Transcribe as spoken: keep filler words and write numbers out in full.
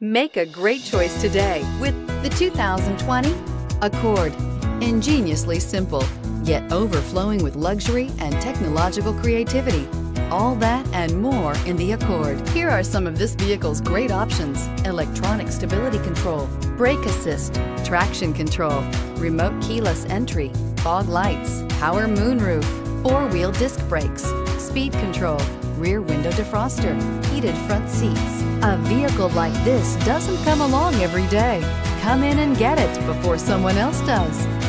Make a great choice today with the two thousand twenty Accord. Ingeniously simple, yet overflowing with luxury and technological creativity. All that and more in the Accord. Here are some of this vehicle's great options: electronic stability control, brake assist, traction control, remote keyless entry, fog lights, power moonroof, four-wheel disc brakes, speed control, rear window defroster, heated front seats. A vehicle like this doesn't come along every day. Come in and get it before someone else does.